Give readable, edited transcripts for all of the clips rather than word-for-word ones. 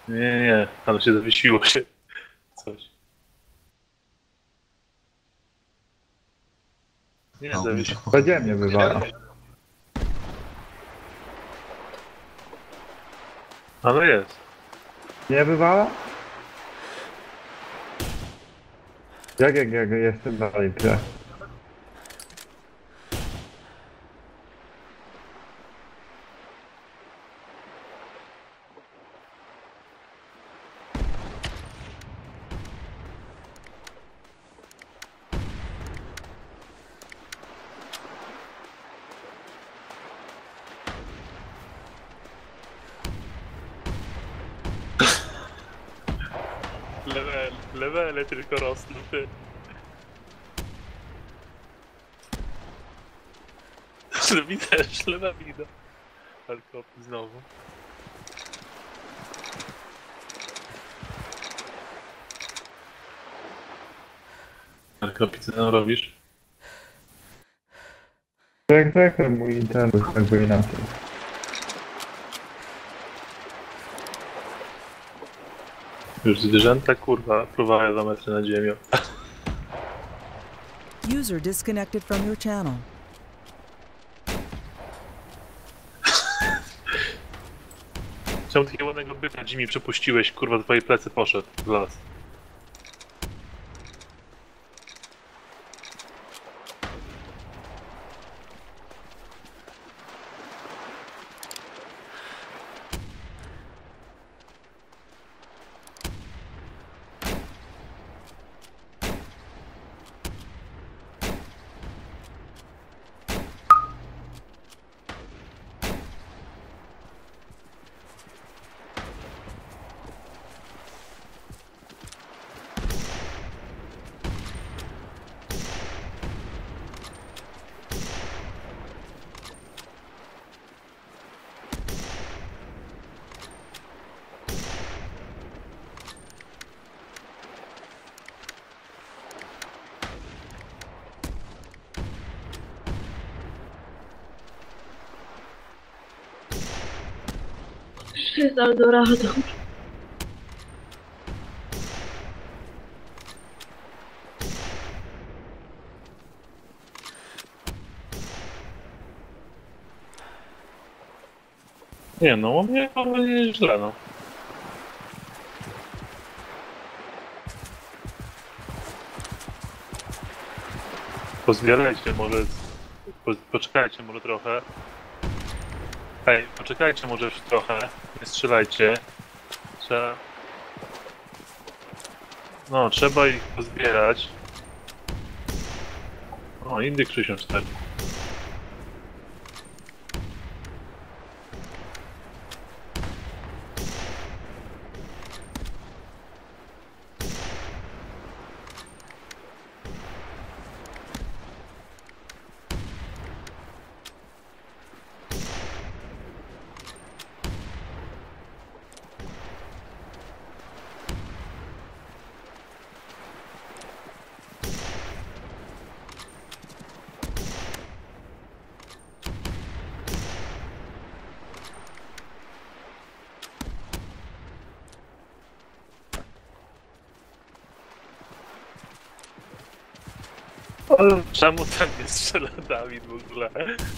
Nie, ale się zawiesiło się coś. Nie, A u mnie się zawiesiło. Będzie mnie wywala. Ale jest. Nie wywala? Jak jestem dalej w grze. Levele tylko rosną, ty. Widać, lewa widać. Ale kopy znowu. Ale kopy, co tam robisz? Tak, mój internet jakby inaczej. Już zwierzęta, kurwa, próbowały 2 metry nad ziemią. User disconnected from your channel. Czemu takiego ładnego byka Jimmy przepuściłeś, kurwa, twoje plecy poszedł w las? Jest Eldorado. Nie no, u mnie kurwa nie jest źle, no. Pozbierajcie może... Poczekajcie może trochę. Hej, poczekajcie może już trochę. Nie strzelajcie. Trzeba... No, trzeba ich pozbierać. O, Indyk 64. Czemu tam nie strzela Dawid w ogóle?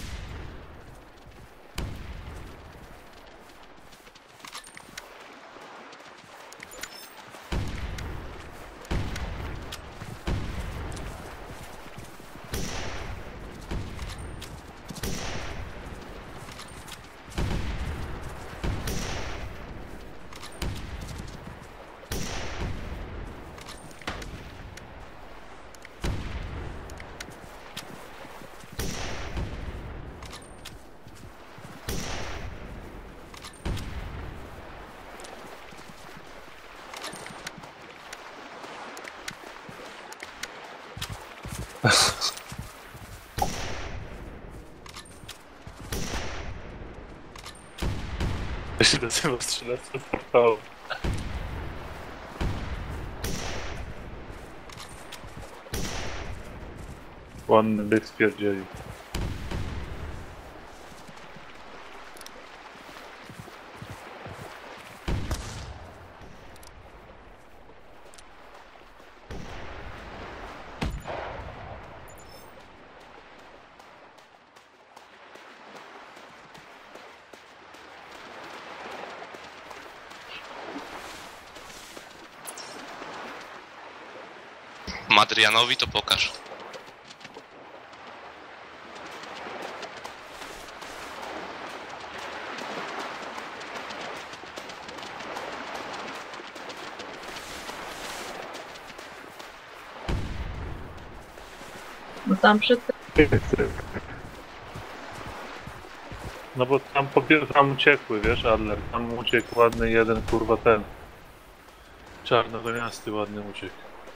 To się nazywa strzelectwo portalu. Ładny byk spierdzieli. Adrianowi to pokaż. Bo tam przed No bo tam uciekły, wiesz, Adler. Tam uciekł ładny jeden, kurwa, ten. Czarnogoniasty ładny uciekł.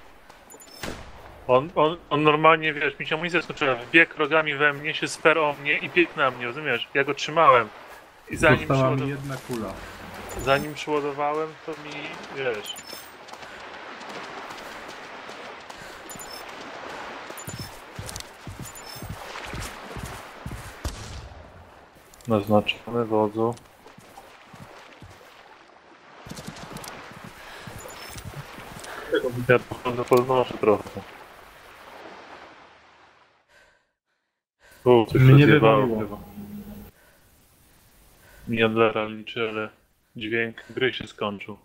On normalnie, wiesz, mi się amunicja skończyła. Wbiegł rogami we mnie, się sperł o mnie i biegł na mnie, rozumiesz? Ja go trzymałem. I Została mi jedna kula. zanim przyładowałem, to mi, wiesz... Naznaczony wodzu. Ja podnoszę trochę. Coś Mnie rozjebało. wywaliło. Mi Adlera liczy, ale dźwięk gry się skończył.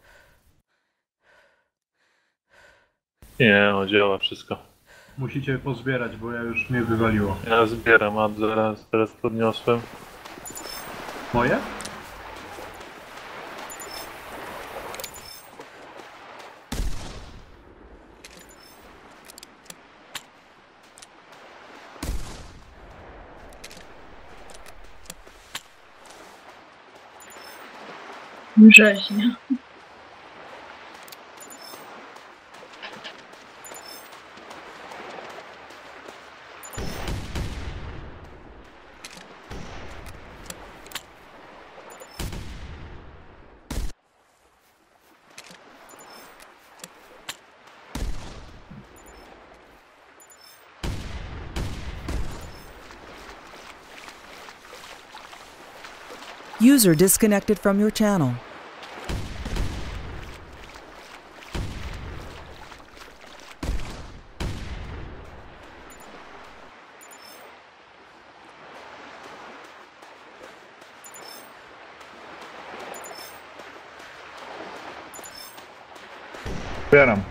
Nie, działa wszystko. Musicie pozbierać, bo ja już mnie wywaliło. Ja zbieram Adlera, teraz podniosłem. Moje? Brzeźnia. User disconnected from your channel. Zbieram.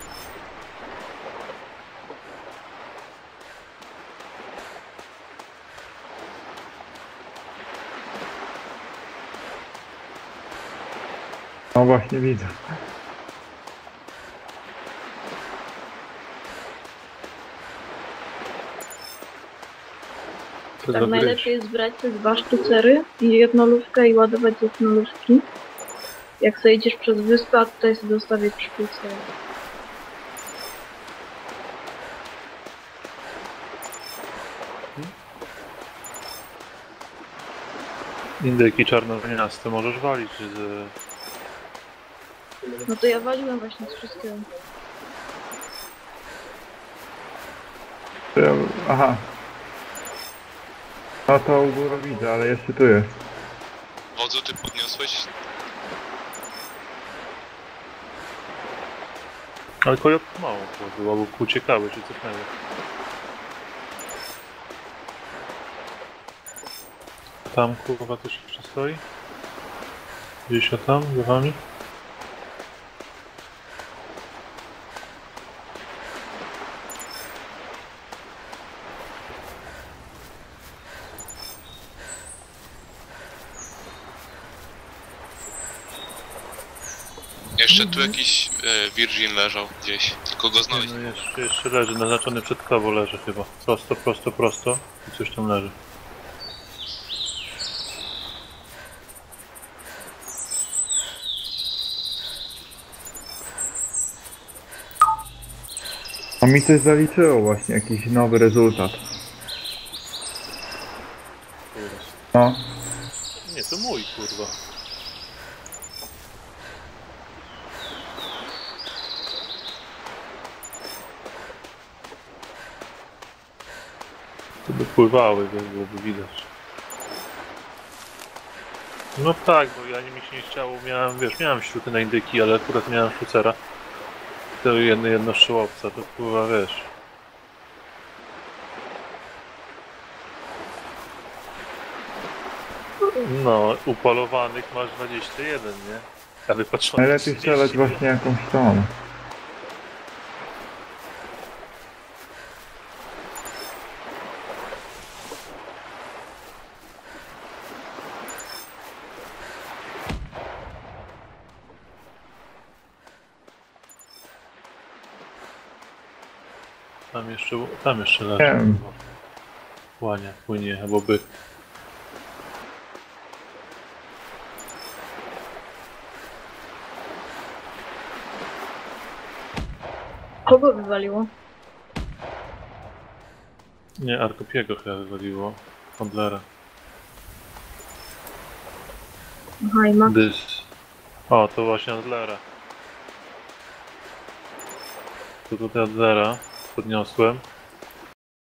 No właśnie widzę. Co Tak za najlepiej jest brać te 2 sztucery i jednolówkę i ładować z jednolówki. Jak sobie idziesz przez wyspę, a tutaj sobie dostawię sztucer. Indyki czarnogoniaste możesz walić z... No to ja waliłem właśnie z wszystkiego. Aha. No to u góry widzę, ale jeszcze tu jest. Wodzu, ty podniosłeś? Ale kojotów mało to było, bo uciekały czy cofnęły. Tam kurwa też jeszcze stoi? Gdzieś o tam, za wami? Jeszcze tu jakiś Virgin leżał gdzieś, tylko go znaleźć. No jeszcze leży, naznaczony przedkowo leży chyba. Prosto, prosto, prosto i coś tam leży. A mi coś zaliczyło właśnie, jakiś nowy rezultat. Tu jest. No. Nie, to mój kurwa. To by pływały, więc byłoby widać. No tak, bo ja mi się nie chciało, miałem śruty na indyki, ale akurat miałem sztucera. To jedno szyłowca, to pływa, wiesz. No, upolowanych masz 21, nie? A wypatrzony Najlepiej strzelać właśnie jakąś tą. Tam jeszcze leży. Wiem. Łania, płynie, albo byk. Kogo wywaliło? Nie, Arkopiego chyba wywaliło. Handlera. Aha, i Max. Dys. O, to właśnie Adlera. To tutaj Adlera podniosłem.